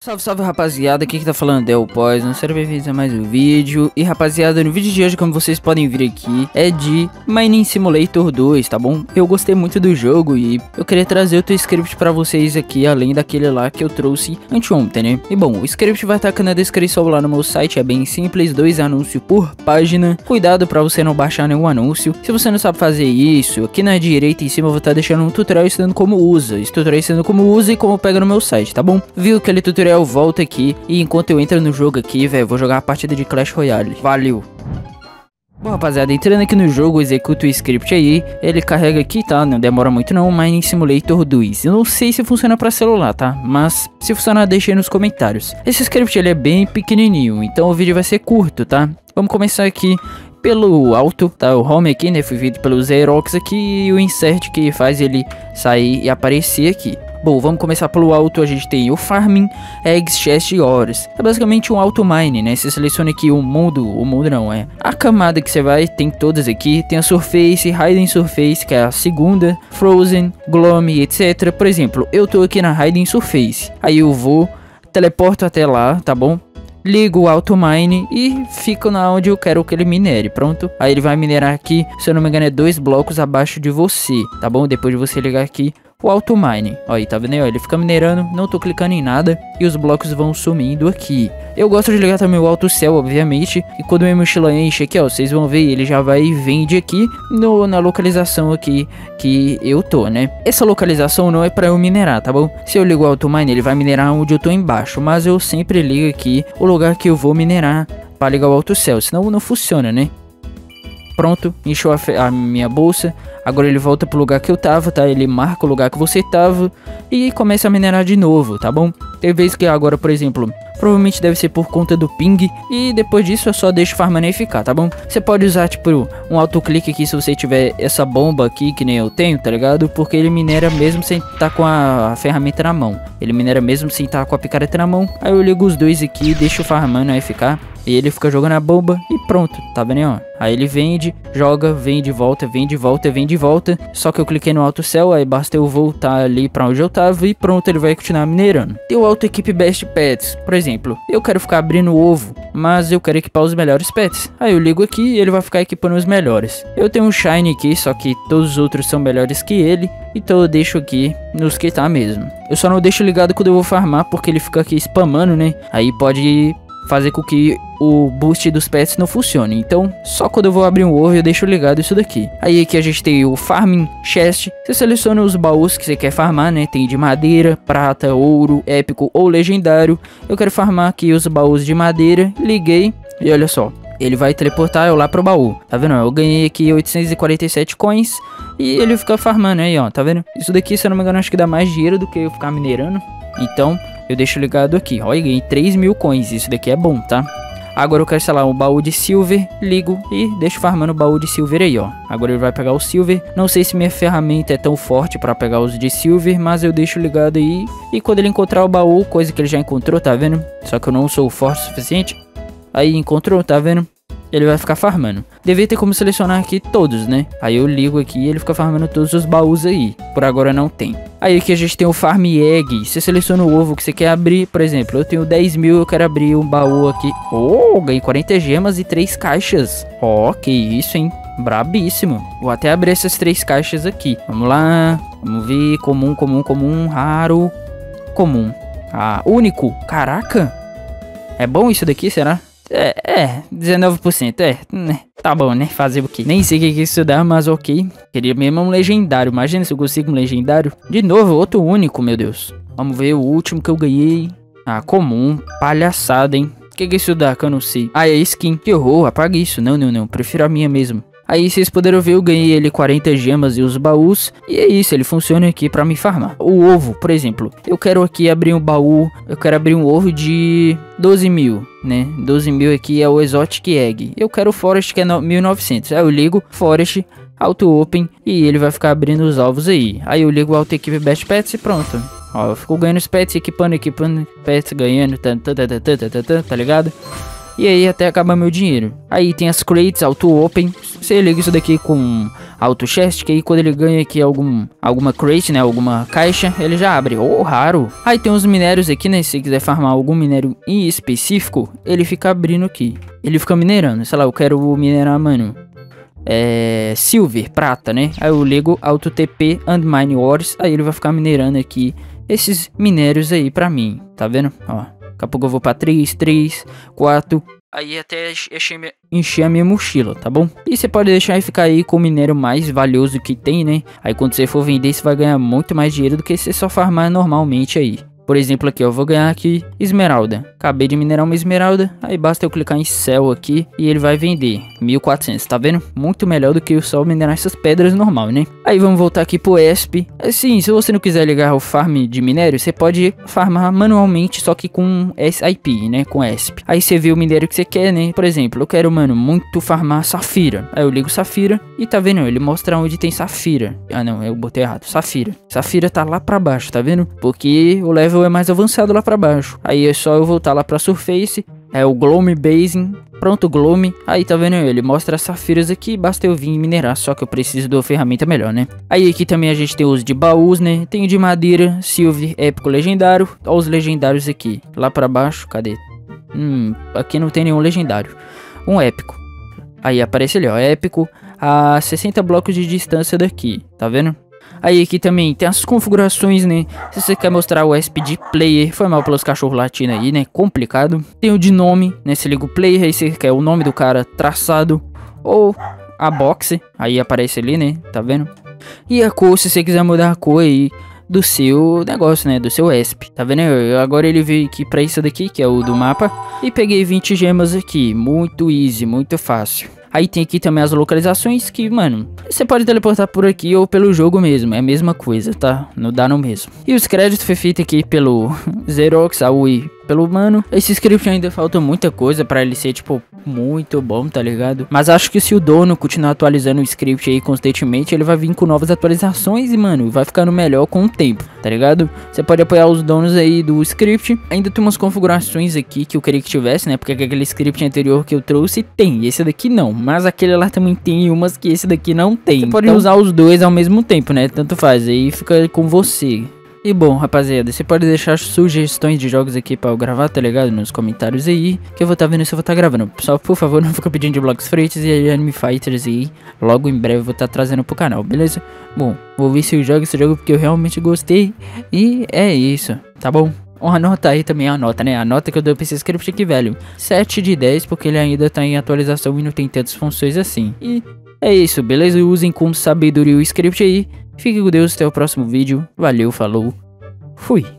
Salve, salve rapaziada, aqui que tá falando é o Poison, sejam bem-vindos a mais um vídeo. E rapaziada, no vídeo de hoje, como vocês podem ver aqui, é de Mining Simulator 2, tá bom? Eu gostei muito do jogo e eu queria trazer outro script pra vocês aqui, além daquele lá que eu trouxe anteontem, né? E bom, o script vai estar aqui na descrição lá no meu site, é bem simples, 2 anúncios por página. Cuidado pra você não baixar nenhum anúncio. Se você não sabe fazer isso, aqui na direita em cima eu vou estar deixando um tutorial ensinando como usa. Esse tutorial ensinando como usa e como pega no meu site, tá bom? Viu aquele tutorial? Volta aqui e enquanto eu entro no jogo aqui, velho, vou jogar a partida de Clash Royale. Valeu! Bom, rapaziada, entrando aqui no jogo, executo o script aí, ele carrega aqui, tá? Não demora muito não, Mining Simulator 2. Eu não sei se funciona pra celular, tá? Mas se funcionar, deixa aí nos comentários. Esse script, ele é bem pequenininho, então o vídeo vai ser curto, tá? Vamos começar aqui pelo alto, tá? O home aqui, né? Foi feito pelo Xerox aqui e o insert que faz ele sair e aparecer aqui. Bom, vamos começar pelo alto, a gente tem o Farming, Eggs, Chest e Ores. É basicamente um auto mine, né? Você seleciona aqui o mundo não, é a camada que você vai, tem todas aqui. Tem a Surface, Hidden Surface, que é a segunda, Frozen, Gloom, etc. Por exemplo, eu tô aqui na Hidden Surface. Aí eu vou, teleporto até lá, tá bom? Ligo o auto mine e fico na onde eu quero que ele minere, pronto. Aí ele vai minerar aqui, se eu não me engano é 2 blocos abaixo de você, tá bom? Depois de você ligar aqui o auto mine, ó, aí tá vendo aí, ó, ele fica minerando, não tô clicando em nada e os blocos vão sumindo aqui. Eu gosto de ligar também o auto céu, obviamente, e quando minha mochila enche aqui, ó, vocês vão ver, ele já vai e vende aqui na localização aqui que eu tô, né? Essa localização não é pra eu minerar, tá bom? Se eu ligo o auto mine, ele vai minerar onde eu tô embaixo, mas eu sempre ligo aqui o lugar que eu vou minerar pra ligar o auto céu, senão não funciona, né? Pronto, encheu a minha bolsa. Agora ele volta pro lugar que eu tava, tá? Ele marca o lugar que você tava e começa a minerar de novo, tá bom? Tem vezes que agora, por exemplo, provavelmente deve ser por conta do ping. E depois disso eu só deixo farmando e ficar, tá bom? Você pode usar, tipo, um autoclique aqui se você tiver essa bomba aqui, que nem eu tenho, tá ligado? Porque ele minera mesmo sem estar com a ferramenta na mão. Ele minera mesmo sem estar com a picareta na mão. Aí eu ligo os dois aqui, deixo farmando aí ficar. E ele fica jogando a bomba e pronto, tá vendo aí, ó? Aí ele vende, joga, vem de volta, vem de volta, vem de volta. Só que eu cliquei no auto céu, aí basta eu voltar ali pra onde eu tava e pronto, ele vai continuar minerando. Tem o auto equipe best pets, por exemplo, eu quero ficar abrindo ovo, mas eu quero equipar os melhores pets. Aí eu ligo aqui e ele vai ficar equipando os melhores. Eu tenho um shiny aqui, só que todos os outros são melhores que ele, então eu deixo aqui nos que tá mesmo. Eu só não deixo ligado quando eu vou farmar, porque ele fica aqui spamando, né? Aí pode fazer com que o boost dos pets não funcione. Então, só quando eu vou abrir um ovo eu deixo ligado isso daqui. Aí aqui a gente tem o Farming Chest. Você seleciona os baús que você quer farmar, né? Tem de madeira, prata, ouro, épico ou legendário. Eu quero farmar aqui os baús de madeira. Liguei e olha só, ele vai teleportar eu lá pro baú. Tá vendo? Eu ganhei aqui 847 coins e ele fica farmando aí, ó. Tá vendo? Isso daqui, se eu não me engano, acho que dá mais dinheiro do que eu ficar minerando. Então, eu deixo ligado aqui. Olha, ganhei 3.000 coins. Isso daqui é bom, tá? Agora eu quero, sei lá, um baú de silver. Ligo e deixo farmando o baú de silver aí, ó. Agora ele vai pegar o silver. Não sei se minha ferramenta é tão forte pra pegar os de silver, mas eu deixo ligado aí. E quando ele encontrar o baú, coisa que ele já encontrou, tá vendo? Só que eu não sou forte o suficiente. Aí encontrou, tá vendo? Ele vai ficar farmando. Devia ter como selecionar aqui todos, né? Aí eu ligo aqui e ele fica farmando todos os baús aí. Por agora não tem. Aí aqui a gente tem o Farm Egg. Você seleciona o ovo que você quer abrir. Por exemplo, eu tenho 10.000, eu quero abrir um baú aqui. Oh, ganhei 40 gemas e 3 caixas. Oh, que isso, hein? Brabíssimo. Vou até abrir essas 3 caixas aqui. Vamos lá. Vamos ver. Comum, comum, comum. Raro. Comum. Ah, único. Caraca. É bom isso daqui, será? 19%, tá bom, né? Fazer o quê? Nem sei o que isso dá, mas ok. Queria mesmo um legendário, imagina se eu consigo um legendário. De novo, outro único, meu Deus. Vamos ver o último que eu ganhei. Ah, comum, palhaçada, hein? O que isso dá que eu não sei? Ah, é skin, que horror, apaga isso. Não, prefiro a minha mesmo. Aí vocês puderam ver, eu ganhei ele 40 gemas e os baús. E é isso, ele funciona aqui pra me farmar. O ovo, por exemplo, eu quero aqui abrir um baú. Eu quero abrir um ovo de 12.000, né? 12.000 aqui é o Exotic Egg. Eu quero o Forest, que é 1.900. Aí eu ligo Forest, Auto Open e ele vai ficar abrindo os ovos aí. Aí eu ligo o Auto Equipe Best Pets e pronto. Ó, eu fico ganhando os pets, equipando pets, ganhando, tá ligado? E aí até acabar meu dinheiro. Aí tem as crates, auto open. Você liga isso daqui com auto chest, que aí quando ele ganha aqui alguma crate, né, alguma caixa, ele já abre. Ou raro. Aí tem os minérios aqui, né, se você quiser farmar algum minério em específico, ele fica abrindo aqui. Ele fica minerando, sei lá, eu quero minerar, mano, silver, prata, né? Aí eu ligo auto TP and mine ores, aí ele vai ficar minerando aqui esses minérios aí pra mim, tá vendo? Ó, daqui a pouco eu vou pra 3, 4, aí até encher a minha mochila, tá bom? E você pode deixar e ficar aí com o minério mais valioso que tem, né? Aí quando você for vender, você vai ganhar muito mais dinheiro do que você só farmar normalmente aí. Por exemplo, aqui eu vou ganhar aqui esmeralda. Acabei de minerar uma esmeralda, aí basta eu clicar em sell aqui e ele vai vender 1400, tá vendo? Muito melhor do que eu só minerar essas pedras normal, né? Aí vamos voltar aqui pro ESP. Assim, se você não quiser ligar o farm de minério, você pode farmar manualmente, só que com SIP, né? Com ESP. Aí você vê o minério que você quer, né? Por exemplo, eu quero, mano, muito farmar safira. Aí eu ligo safira e tá vendo? Ele mostra onde tem safira. Ah, não, eu botei errado. Safira. Safira tá lá pra baixo, tá vendo? Porque o level é mais avançado lá pra baixo. Aí é só eu voltar lá pra Surface. É o Gloom Basin. Pronto, Gloom. Aí tá vendo? Ele mostra as safiras aqui. Basta eu vir minerar. Só que eu preciso de uma ferramenta melhor, né? Aí aqui também a gente tem os de baús, né? Tem o de madeira, silver, épico, legendário. Olha os legendários aqui. Lá pra baixo. Cadê? Aqui não tem nenhum legendário. Um épico. Aí aparece ali, ó. Épico a 60 blocos de distância daqui. Tá vendo? Aí aqui também tem as configurações, né? Se você quer mostrar o ESP de player, foi mal pelos cachorros latinos aí, né? Complicado. Tem o de nome, né? Você liga o player, aí você quer o nome do cara traçado. Ou a box, aí aparece ali, né? Tá vendo? E a cor, se você quiser mudar a cor aí do seu negócio, né? Do seu ESP. Tá vendo? Agora ele veio aqui pra isso daqui, que é o do mapa. E peguei 20 gemas aqui. Muito easy, muito fácil. Aí tem aqui também as localizações que, mano, você pode teleportar por aqui ou pelo jogo mesmo. É a mesma coisa, tá? Não dá no mesmo. E os créditos foi feito aqui pelo Xerox, Aui, pelo mano. Esse script ainda falta muita coisa pra ele ser, tipo, muito bom, tá ligado? Mas acho que se o dono continuar atualizando o script aí constantemente, ele vai vir com novas atualizações e, mano, vai ficando melhor com o tempo, tá ligado? Você pode apoiar os donos aí do script. Ainda tem umas configurações aqui que eu queria que tivesse, né? Porque aquele script anterior que eu trouxe tem, esse daqui não. Mas aquele lá também tem umas que esse daqui não tem. Você pode usar os dois ao mesmo tempo, né? Tanto faz, aí fica com você. E bom, rapaziada, você pode deixar sugestões de jogos aqui pra eu gravar, tá ligado? Nos comentários aí, que eu vou tá vendo se eu vou tá gravando. Só, por favor, não fica pedindo de Blox Frites e Anime Fighters aí. Logo em breve eu vou tá trazendo pro canal, beleza? Bom, vou ver se eu jogo esse jogo porque eu realmente gostei. E é isso, tá bom? Uma nota aí também, a nota, né? A nota que eu dou pra esse script aqui, velho, 7 de 10, porque ele ainda tá em atualização e não tem tantas funções assim. E é isso, beleza? Usem com sabedoria o script aí. Fique com Deus, até o próximo vídeo. Valeu, falou, fui.